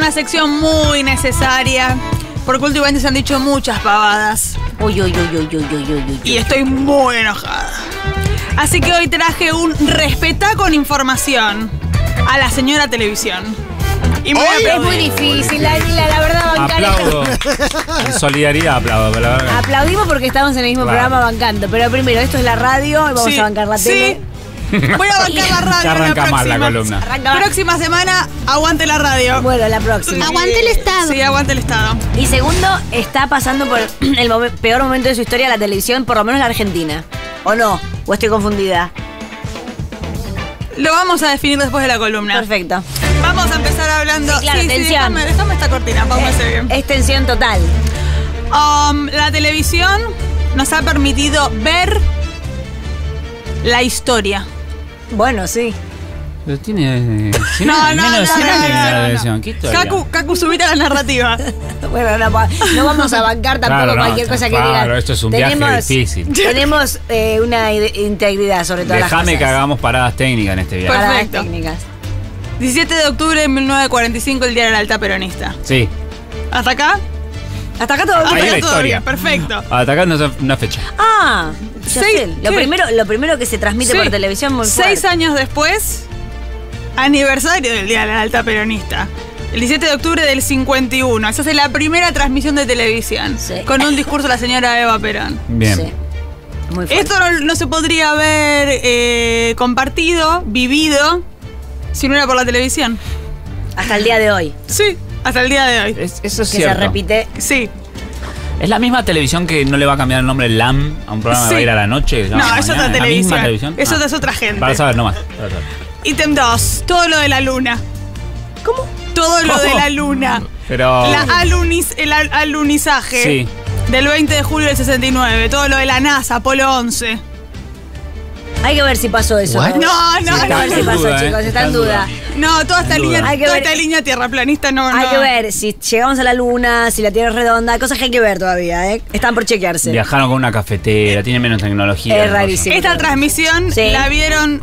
una sección muy necesaria, porque últimamente se han dicho muchas pavadas. Uy. Y estoy muy enojada. Así que hoy traje un respetá con información a la señora televisión. Y me voy a Es aplaudir. muy difícil, la verdad, bancar Aplaudo. En solidaridad aplaudo. Pero la verdad. Aplaudimos porque estamos en el mismo Claro. programa bancando. Pero primero, esto es la radio y vamos Sí, a bancar la tele. Sí. Voy a bancar la radio. Ya arranca la mal la próxima. columna. Arranca mal. Próxima semana, aguante la radio. Bueno, la próxima. Aguante el Estado. Sí, aguante el Estado. Y segundo, está pasando por el peor momento de su historia la televisión, por lo menos la Argentina. ¿O no? ¿O estoy confundida? Lo vamos a definir después de la columna. Perfecto. Vamos a empezar hablando. Sí, claro, tensión. Déjame esta cortina, vamos a hacer bien. Es tensión total. La televisión nos ha permitido ver la historia. Bueno, sí. Pero tiene. Si No, menos de 100 años la televisión. ¿Qué historia? Cacu, subite a la narrativa. Bueno, no vamos a bancar tampoco Claro, no, cualquier cosa que digan. claro, esto es un viaje difícil. Tenemos una integridad sobre todas las cosas. Déjame que hagamos paradas técnicas en este viaje. Paradas Perfecto. técnicas. 17 de octubre de 1945, el Día de la Alta Peronista. Sí. ¿Hasta acá? Hasta acá todo Ahí Hasta bien. la acá todo historia. bien, perfecto. Atacar una fecha. Ah, ya Sí, sé. Lo ¿qué? primero que se transmite Sí. por televisión muy 6 fuerte. años después, aniversario del Día de la Alta Peronista. El 17 de octubre del 51. Esa es la primera transmisión de televisión. Sí. Con un discurso de la señora Eva Perón. Bien. Sí. Muy fuerte. Esto no se podría haber compartido, vivido, si no era por la televisión. Hasta el día de hoy. Sí, hasta el día de hoy. Eso es Que cierto. se repite. Sí. ¿Es la misma televisión que no le va a cambiar el nombre LAM a un programa Sí. que va a ir a la noche? que se llama No, es Mañana? otra ¿Es la televisión. misma televisión? Eso Ah. es otra gente. Para saber nomás. Para saber. Ítem 2, todo lo de la luna. ¿Cómo? Todo lo de la luna. Pero. El alunizaje Sí. del 20 de julio del 69. Todo lo de la NASA, Apolo 11. Hay que ver si pasó eso. What? No, Hay que ver si en pasó, duda, chicos. Está en duda. No, toda esta Sin línea, duda. Hay que toda ver- esta línea tierraplanista no. Hay no. que ver si llegamos a la luna, si la Tierra es redonda. Hay cosas que hay que ver todavía, ¿eh? Están por chequearse. Viajaron con una cafetera, tiene menos tecnología. Es cosas. rarísimo. Esta transmisión Sí. la vieron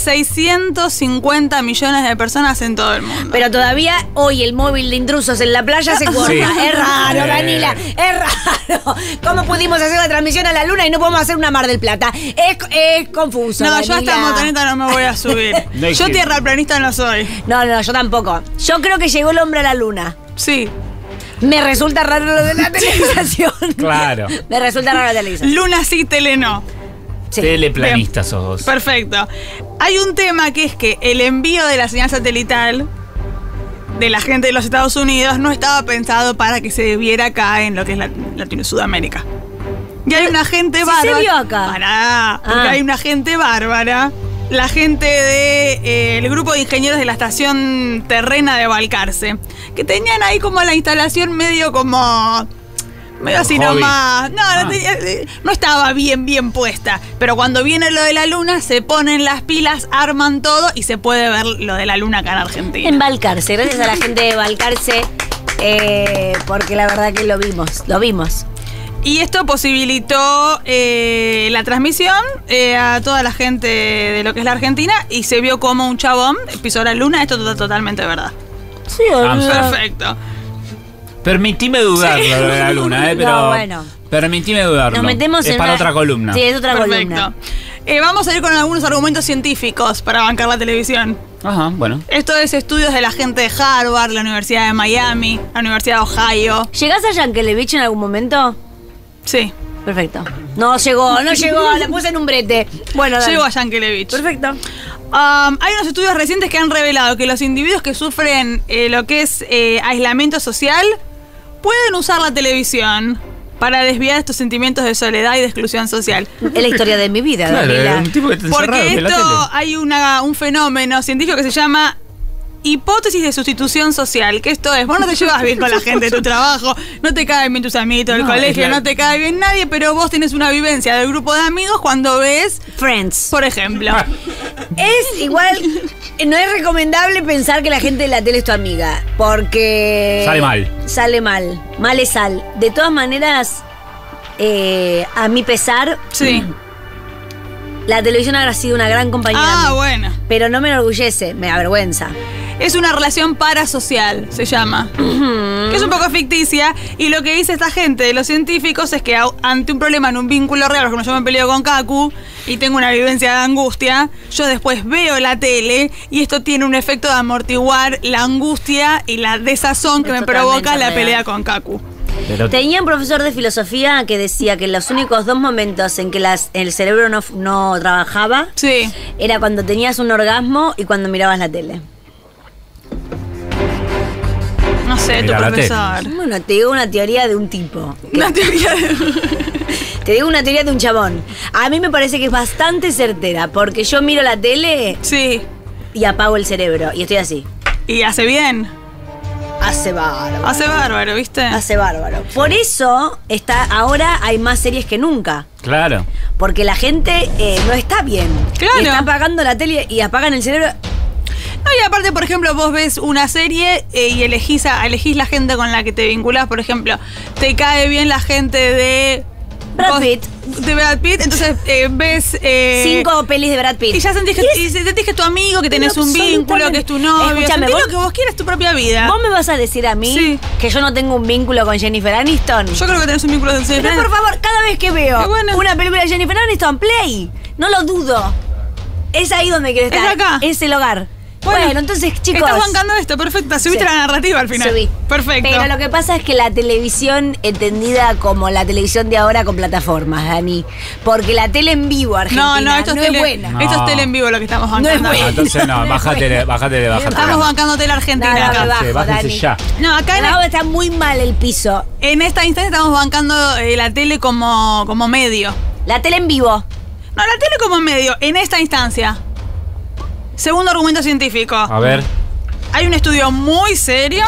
650 millones de personas en todo el mundo. Pero todavía hoy el móvil de intrusos en la playa se corta. Sí. Es raro, Sí. Danila, es raro. ¿Cómo pudimos hacer la transmisión a la luna y no podemos hacer una Mar del Plata? Es confuso. no, yo a Danila. esta motoneta no me voy a subir. No hay Yo que- tierraplanista no soy. No, yo tampoco. Yo creo que llegó el hombre a la luna. Sí. Me resulta raro lo de la televisación. Claro. Me resulta raro la televisación. Luna sí, tele no. Sí. Teleplanista sos vos. Perfecto. Hay un tema que es que el envío de la señal satelital de la gente de los Estados Unidos no estaba pensado para que se viera acá en lo que es Sudamérica. Y hay una gente Sí, bárbara. se vio acá. Pará, porque Ah. hay una gente bárbara. La gente del grupo de ingenieros de la estación terrena de Balcarce, que tenían ahí como la instalación medio así hobby. nomás. No, no estaba bien puesta. Pero cuando viene lo de la luna, se ponen las pilas, arman todo y se puede ver lo de la luna acá en Argentina. En Balcarce, gracias a la gente de Balcarce, porque la verdad que lo vimos. Y esto posibilitó la transmisión a toda la gente de lo que es la Argentina y se vio como un chabón pisó la luna. Esto es totalmente verdad. Sí, Perfecto. Permitime dudar lo de la luna, pero. No, bueno. Permitime dudarlo. Nos metemos es en para una- otra columna. Sí, es otra Perfecto. columna. Vamos a ir con algunos argumentos científicos para bancar la televisión. Ajá, bueno. Esto es estudios de la gente de Harvard, la Universidad de Miami, la Universidad de Ohio. ¿Llegás a Yankelevich en algún momento? Sí, Perfecto. No llegó, la puse en un brete. Bueno, dale. llego a Yankelevich. Perfecto. Hay unos estudios recientes que han revelado que los individuos que sufren lo que es aislamiento social pueden usar la televisión para desviar estos sentimientos de soledad y de exclusión social. Es la historia de mi vida, Claro, Daniela. un tipo que te encerrado Porque en la esto tele. hay un fenómeno científico que se llama hipótesis de sustitución social, que esto es, vos no te llevas bien con la gente de tu trabajo, no te caen bien tus amiguitos del No, colegio, es la- no te cae bien nadie, pero vos tenés una vivencia del grupo de amigos cuando ves, Friends. por ejemplo, Es igual, no es recomendable pensar que la gente de la tele es tu amiga, porque... Sale mal. Sale mal, mal es sal. De todas maneras, a mi pesar, sí, La televisión ha sido una gran compañera. Ah, bueno. Pero no me enorgullece, me avergüenza. Es una relación parasocial, se llama. Que es un poco ficticia. Y lo que dice esta gente de los científicos es que ante un problema en un vínculo real, por ejemplo, yo me peleo con Kaku y tengo una vivencia de angustia, yo después veo la tele y esto tiene un efecto de amortiguar la angustia y la desazón que me provoca la pelea con Kaku. Pero Tenía un profesor de filosofía que decía que los únicos 2 momentos en que el cerebro no trabajaba Sí. era cuando tenías un orgasmo y cuando mirabas la tele. No sé, tu Mira la profesor. Bueno, te digo una teoría de un tipo. Una teoría de... Te digo una teoría de un chabón. A mí me parece que es bastante certera, porque yo miro la tele Sí. y apago el cerebro. Y estoy así. Y hace bien. Hace bárbaro. Hace bárbaro, ¿viste? Hace bárbaro. Por eso ahora hay más series que nunca. claro. Porque la gente no está bien. Claro. Y está apagando la tele y apagan el cerebro. No, y aparte, por ejemplo, vos ves una serie y elegís la gente con la que te vinculás. Por ejemplo, te cae bien la gente de... Brad Pitt. De Brad Pitt, entonces ves... 5 pelis de Brad Pitt. Y ya sentís que es tu amigo, que tenés un vínculo, que es tu novio. Escúchame, Sentís vos- lo que vos quieras, tu propia vida. ¿Vos me vas a decir a mí Sí. que yo no tengo un vínculo con Jennifer Aniston? Yo creo que tenés un vínculo de Pero por favor, cada vez que veo Qué bueno. una película de Jennifer Aniston, play. No lo dudo. Es ahí donde quiero estar. Es acá. Es el hogar. Bueno, entonces, chicos. Estás bancando esto, perfecto. Subiste Sí. la narrativa al final. Subí. Perfecto. Pero lo que pasa es que la televisión entendida como la televisión de ahora con plataformas, Dani. Porque la tele en vivo argentina No, esto es es buena. No. Esto es tele en vivo lo que estamos No es bancando. buena. No, entonces no, bájate. Estamos bancando tele argentina No, acá. me bajo, Sí, bájense Dani. ya. No, acá No, está muy mal el piso. en esta instancia estamos bancando la tele como medio. La tele en vivo. No, la tele como medio, en esta instancia. Segundo argumento científico. A ver. Hay un estudio muy serio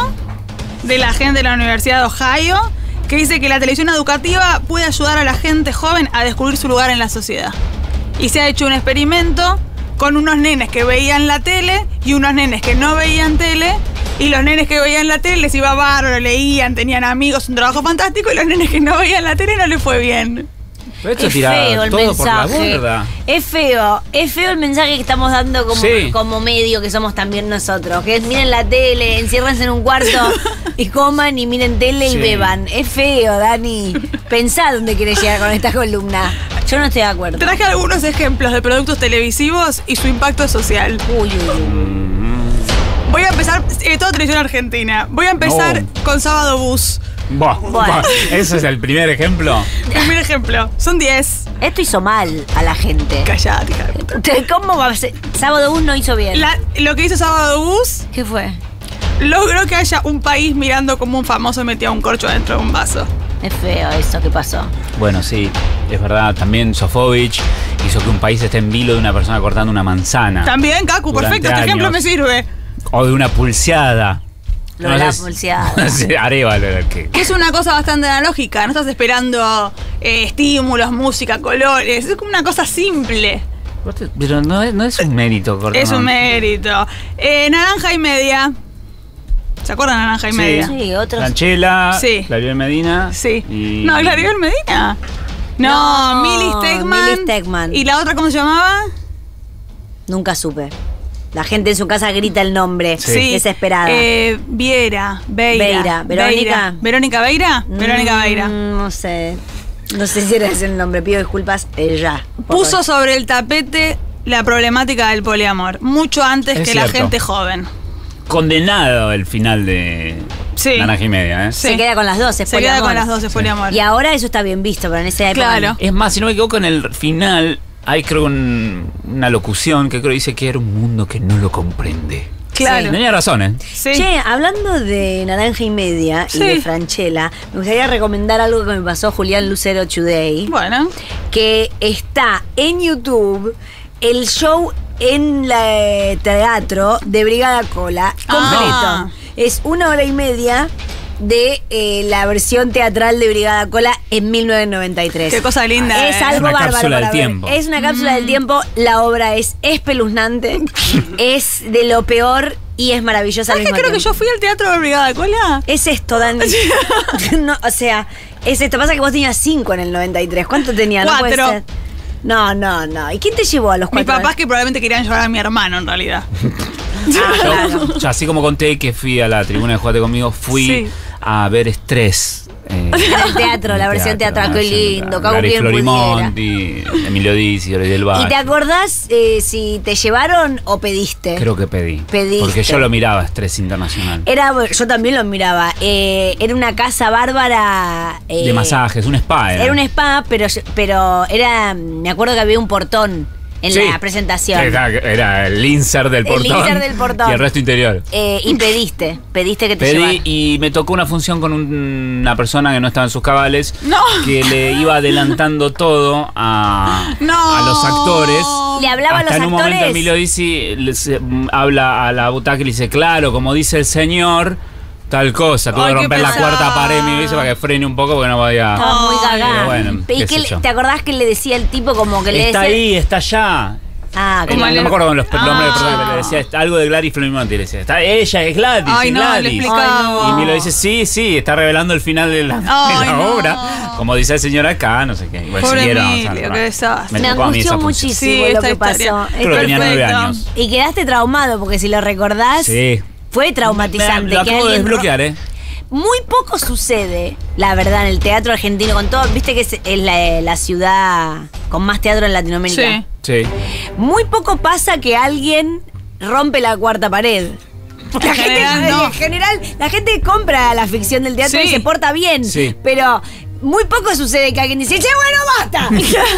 de la gente de la Universidad de Ohio que dice que la televisión educativa puede ayudar a la gente joven a descubrir su lugar en la sociedad. Y se ha hecho un experimento con unos nenes que veían la tele y unos nenes que no veían tele. Y los nenes que veían la tele les iba bárbaro, leían, tenían amigos, un trabajo fantástico. Y los nenes que no veían la tele no les fue bien. Pero esto Es tira feo el todo por la mensaje. borda. Es feo el mensaje que estamos dando como, Sí. como medio que somos también nosotros. Que es miren la tele, enciérrense en un cuarto y coman y miren tele Sí. y beban. Es feo, Dani. Pensá dónde querés llegar con esta columna. Yo no estoy de acuerdo. Traje algunos ejemplos de productos televisivos y su impacto social. Uy, uy, uy. Voy a empezar, toda televisión argentina. Voy a empezar No. con Sábado Bus. Buah, ese es el primer ejemplo. Primer ejemplo, son 10. Esto hizo mal a la gente. Callate, hija de puta. ¿Cómo va a ser? Sábado 1 no hizo bien. Lo que hizo Sábado Bus ¿Qué fue? logró que haya un país mirando como un famoso metía un corcho dentro de un vaso. Es feo eso que pasó. Bueno, sí, es verdad. También Sofovich hizo que un país esté en vilo de una persona cortando una manzana. También, Kaku, Durante perfecto, este ejemplo años. me sirve. O de una pulseada. Lo de la sé si- pulseada. no sé, Arevalo era el que. Que es una cosa bastante analógica, no estás esperando estímulos, música, colores, es como una cosa simple. Pero no es un mérito cortar. Es un mérito. Naranja y media. ¿Se acuerdan de Naranja y Sí. media? Sí, otros. Franchella, Sí. Claribel Medina. Sí. Y... No, Claribel Medina. No, No, Milly Stegman. Milly Stegman. ¿Y la otra cómo se llamaba? Nunca supe. La gente en su casa grita el nombre. Sí. Desesperada. Beira. Verónica. ¿Verónica Beira? Verónica Beira. No sé. No sé si era ese el nombre. Pido disculpas. Ya. por Puso favor. sobre el tapete la problemática del poliamor, mucho antes Es que la cierto. gente joven. Condenado el final de Sí. Naranja y Media, ¿eh? Sí. Se queda con las 12. Se queda con las 12, poliamor. Y ahora eso está bien visto, pero en esa época. Claro. no. Es más, si no me equivoco, en el final hay creo una locución que creo dice que era un mundo que no lo comprende. Claro. Tenía razón, ¿eh? Sí. Che, hablando de Naranja y Media Sí. y de Franchella, me gustaría recomendar algo que me pasó Julián Lucero Today, Bueno. que está en YouTube el show en la teatro de Brigada Cola completo. Ah. Es 1 hora y media de la versión teatral de Brigada Cola en 1993. Qué cosa linda. Es ¿eh? algo Una bárbaro cápsula para del ver. tiempo. Es una cápsula del tiempo. La obra es espeluznante. Es de lo peor y es maravillosa al ¿Sabes que mismo creo que yo tiempo. fui al teatro de Brigada Cola? Es esto, Dani. No, o sea, es esto. Pasa que vos tenías 5 en el 93. ¿Cuánto tenía? No puede 4. ser. No. ¿Y quién te llevó a los Mis 4 papás años? que probablemente querían llevar a mi hermano en realidad. Yo, así como conté que fui a la tribuna de Jugate Conmigo, fui Sí. a ver Estrés. En el teatro, la versión teatral, qué lindo, que hago Gary bien pudiera. Florimonti, Emilio Dizzi, Ori del Valle. ¿Y te acordás si te llevaron o pediste? Creo que pedí. Pediste. Porque yo lo miraba, Estrés Internacional. Yo también lo miraba. Era una casa bárbara. De masajes, un spa era. Era un spa, pero era. Me acuerdo que había un portón en Sí. la presentación. Era el insert del El portón. insert del portón. Y el resto interior. Y pediste que te Pedí llevaran. y me tocó una función con una persona que no estaba en sus cabales. No. Que le iba adelantando todo a los actores. ¿Le hablaba a los Hasta en un actores? momento Emilio Dizzi habla a la butaca y le dice, claro, como dice el señor, tal cosa. Tuve Ay, que qué romper la pesado. cuarta pared, me dice, para que frene un poco porque no podía. Estaba muy Ay, cagada. pero bueno, ¿Y qué qué sé yo. te acordás que le decía el tipo como que le Está decía? ahí, está allá. Ah, Como No, el- no me acuerdo con los nombres de Ah. personas, pero le decía algo de Gladys Florimonti. Le decía, ella es Gladys, Ay, es no, le Gladys. explicaba. Y Milo dice, sí, está revelando el final de la, Ay, de la no. obra. Como dice el señor acá, no sé qué. Igual Pobre siguieron Emilio, avanzando, qué ¿no? desastre. Me tocó a mí esa angustió función. muchísimo Sí, lo esta que pasó. historia. Creo que tenía 9 Perfecto. años. Y quedaste traumado, porque si lo recordás, Sí. fue traumatizante. Lo que acabo de alguien desbloquear, ¿eh? Muy poco sucede, la verdad, en el teatro argentino, con todo, viste que es la ciudad con más teatro en Latinoamérica. Sí. Sí. Muy poco pasa que alguien rompe la cuarta pared. La gente, general, no. en general, la gente compra la ficción del teatro Sí. y se porta bien. Sí. Pero muy poco sucede que alguien dice, che, bueno, basta.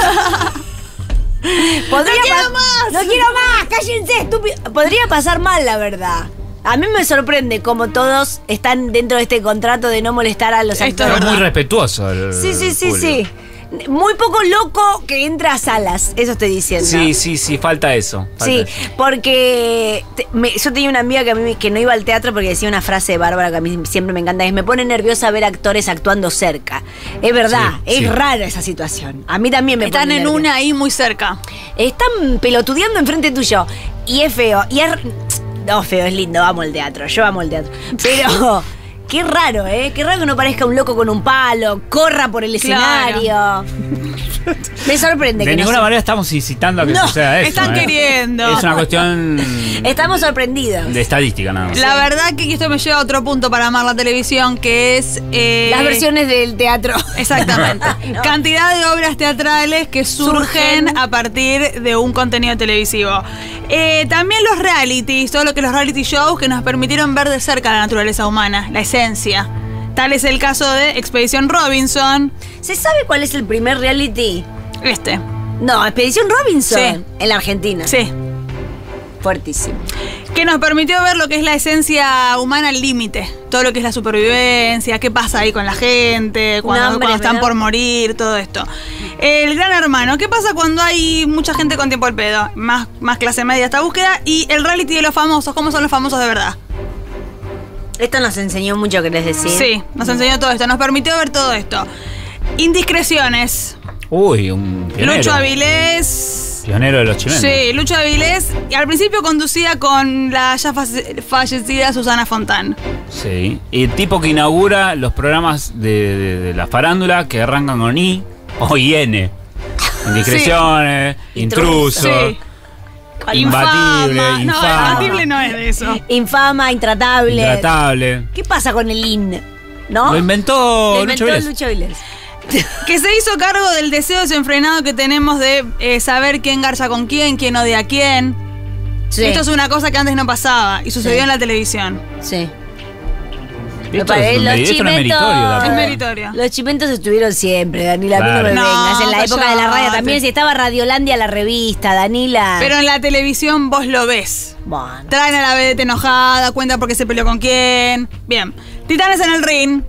Podría No quiero pas- más. No quiero más, cállense, estúpido. Podría pasar mal, la verdad. A mí me sorprende cómo todos están dentro de este contrato de no molestar a los Esto es Pero actores. es muy respetuoso el Sí, público. sí. Muy poco loco que entra a salas, eso estoy diciendo. Sí, falta eso. falta Sí, eso. porque yo tenía una amiga que no iba al teatro porque decía una frase de Bárbara que a mí siempre me encanta, es me pone nerviosa ver actores actuando cerca. Es verdad, Sí, es sí. rara esa situación. A mí también me Están pone en nerviosa. una ahí muy cerca. Están pelotudeando enfrente tuyo y es feo. No, feo, es lindo, amo el teatro, yo amo el teatro. Pero qué raro, ¿eh? Qué raro que no parezca un loco con un palo, corra por el Claro. escenario. Me sorprende De que ninguna no manera estamos incitando a que No, suceda eso. están queriendo. Es una cuestión Estamos sorprendidos. de estadística nada más. La verdad que esto me lleva a otro punto para amar la televisión, que es... Las versiones del teatro. Exactamente. No. Cantidad de obras teatrales que surgen a partir de un contenido televisivo. También los realities, todo lo que los reality shows que nos permitieron ver de cerca la naturaleza humana, la esencia. Tal es el caso de Expedición Robinson. ¿Se sabe cuál es el primer reality? No, Expedición Robinson. Sí. En la Argentina. Sí. Fuertísimo. Que nos permitió ver lo que es la esencia humana al límite. Todo lo que es la supervivencia, qué pasa ahí con la gente, cuando, No, hombre, cuando están pero- por morir, todo esto. El Gran Hermano, ¿qué pasa cuando hay mucha gente con tiempo al pedo? Más clase media esta búsqueda. Y el reality de los famosos, ¿cómo son los famosos de verdad? Esto nos enseñó mucho, ¿querés decir? Sí, nos enseñó todo esto, nos permitió ver todo esto. Indiscreciones. Uy, un pionero. Lucho Avilés. Pionero de los chilenos. Sí, Lucho Avilés. Y al principio conducida con la ya fallecida Susana Fontán. Sí. Y el tipo que inaugura los programas de la farándula que arrancan con I o IN. Indiscreciones, intrusos. Sí. Imbatible, No, infama. imbatible no es de eso. Infama, intratable. Intratable. ¿Qué pasa con el IN? ¿No? Lo inventó, Lo inventó Lucho Vélez. Lucho Vélez. Que se hizo cargo del deseo desenfrenado que tenemos de saber quién garza con quién odia a quién. Sí. Esto es una cosa que antes no pasaba y sucedió Sí. en la televisión. Sí. Esto es meritorio. Es meritorio. Los chimentos estuvieron siempre, Danila. A mí no me Claro. No, vengas. En la época de la radio callate. también. Si estaba Radiolandia, la revista, Danila. Pero en la televisión vos lo ves. Bueno. Traen a la vedette enojada, cuenta por qué se peleó con quién. Bien. Titanes en el ring.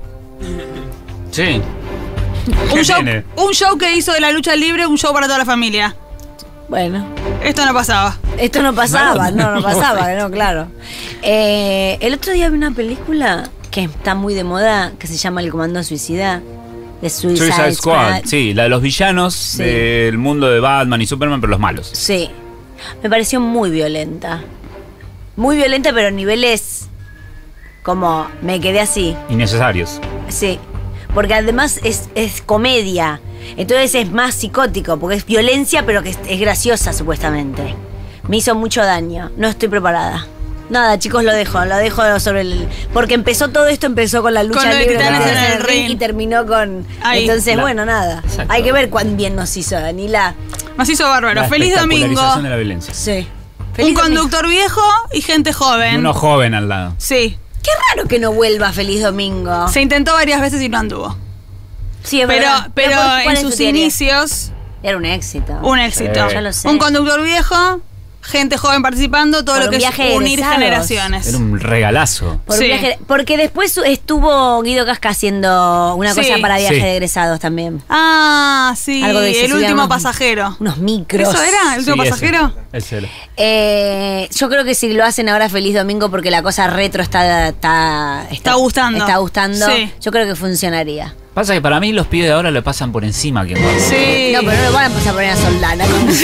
Sí. Un ¿Qué show, tiene? un show que hizo de la lucha libre, un show para toda la familia. Bueno. Esto no pasaba. Esto no pasaba, No, no pasaba, no, claro. El otro día vi una película que está muy de moda, que se llama El Comando Suicida, de Suicide Squad. Sí, la de los villanos Sí. del mundo de Batman y Superman, pero los malos. Sí. Me pareció muy violenta. Muy violenta, pero a niveles como me quedé así. Innecesarios. Sí. Porque además es comedia. Entonces es más psicótico, porque es violencia, pero que es graciosa, supuestamente. Me hizo mucho daño. No estoy preparada. Nada, chicos, lo dejo sobre el... Porque todo esto empezó con la lucha Con lo de libre Titanes en en el el ring. ring y terminó con... Ahí. Entonces, bueno, nada. Exacto. Hay que ver cuán bien nos hizo Danila. Nos hizo bárbaro. La Feliz domingo. espectacularización de la violencia. Sí. Un Feliz domingo. conductor viejo y gente Y joven. uno joven al lado. Sí. Qué raro que no vuelva Feliz Domingo. Se intentó varias veces y no anduvo. Sí, es Pero, verdad. pero ¿cuál en es tu sus teoría? inicios, Era un éxito. un éxito. Sí. Ya lo sé. Un conductor viejo, gente joven participando, todo Por lo un que es viaje de unir egresados. generaciones. Era un regalazo. Por un Sí. viaje- porque después estuvo Guido Casca haciendo una Sí. cosa para viaje Sí. de egresados también. Ah, sí, Algo de eso, el sí, último unos- pasajero. Unos micros. ¿Eso era? ¿El último Sí, pasajero? ese era. Yo creo que si lo hacen ahora Feliz Domingo porque la cosa retro está gustando. Está gustando. Sí. Yo creo que funcionaría. Pasa que para mí los pibes de ahora le pasan por encima que Sí. No, pero no lo van a empezar a poner a Soldana.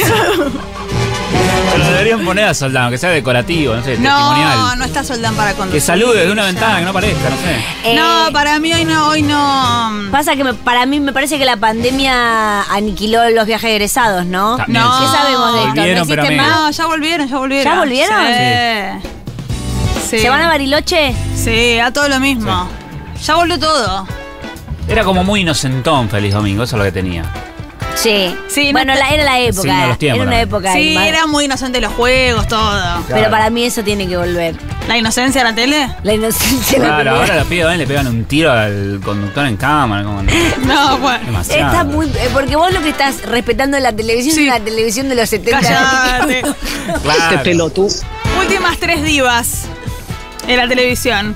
Pero deberían poner a Soldado, que sea decorativo, no sé, testimonial. No, no está Soldán para conducir. Que salude desde una ventana, que no parezca, no sé. No, para mí hoy no. Pasa que para mí me parece que la pandemia aniquiló los viajes egresados, ¿no? También, No. ¿Qué sabemos de esto? Volvieron, ¿No pero existe menos. más? No, ya volvieron. ¿Ya volvieron? Sí. ¿Se van a Bariloche? Sí, a todo lo mismo. Ya volvió todo. Era como muy inocentón Feliz Domingo, eso es lo que tenía. Sí. Sí, bueno, no- era la época. Sí, no, los tiempos, era una ¿no? época. Sí, más- era muy inocente los juegos, todo. Pero Claro. para mí eso tiene que volver. La inocencia de la tele. La inocencia. de la Claro, pelea. ahora los pibes le pegan un tiro al conductor en cámara, como No, bueno. demasiado. Está muy. Porque vos lo que estás respetando en la televisión Sí. es la televisión de los 70. Cállate. Claro. Últimas 3 divas en la televisión.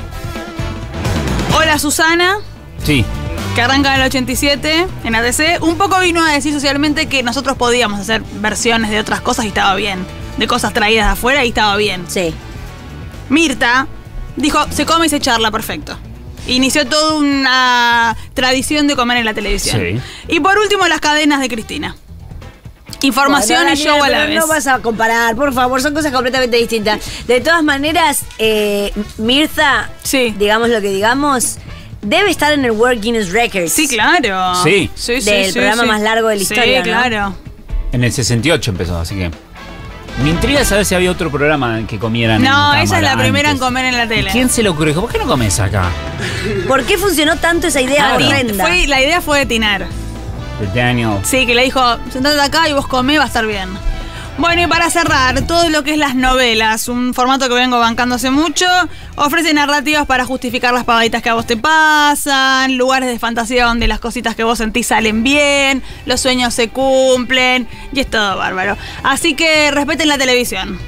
Hola Susana, Sí, que arranca en el 87 en ATC. Un poco vino a decir socialmente que nosotros podíamos hacer versiones de otras cosas y estaba bien. De cosas traídas de afuera y estaba bien. Sí. Mirta dijo, se come y se charla, perfecto. Inició toda una tradición de comer en la televisión. Sí. Y por último, las cadenas de Cristina. Información Bueno, y show a Daniela, la pero vez. no vas a comparar, por favor, son cosas completamente distintas. De todas maneras, Mirta, Sí. digamos lo que digamos, debe estar en el World Guinness Records. Sí, claro. Sí. Del programa más largo de la historia, Sí, ¿no? claro. en el 68 empezó, así que... Me intriga saber si había otro programa que comieran No, en ella es la cámara primera en antes. comer en la tele. ¿Y quién se le ocurrió? Dijo, ¿por qué no comes acá? ¿Por qué funcionó tanto esa idea Claro. horrenda? La idea fue de Tinar. De Daniel. Sí, que le dijo, sentate acá y vos comés, va a estar bien. Bueno, y para cerrar, todo lo que es las novelas, un formato que vengo bancando hace mucho, ofrece narrativas para justificar las pagaditas que a vos te pasan, lugares de fantasía donde las cositas que vos sentís salen bien, los sueños se cumplen, y es todo bárbaro. Así que respeten la televisión.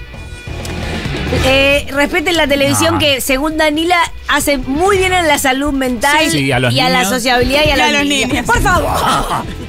Respeten la televisión No. que, según Danila, hace muy bien en la salud mental Sí, a los y a la niños. sociabilidad y a, Y a los los niños. niños. Por favor.